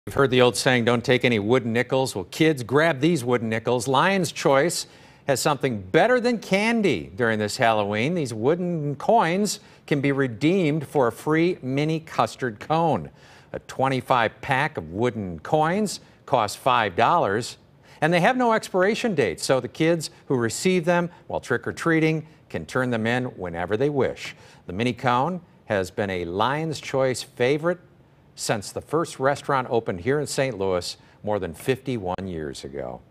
You've heard the old saying, don't take any wooden nickels. Well, kids, grab these wooden nickels. Lion's Choice has something better than candy during this Halloween. These wooden coins can be redeemed for a free mini custard cone. A 25 pack of wooden coins costs $5, and they have no expiration date, so the kids who receive them while trick-or-treating can turn them in whenever they wish. The mini cone has been a Lion's Choice favorite since the first restaurant opened here in St. Louis more than 51 years ago.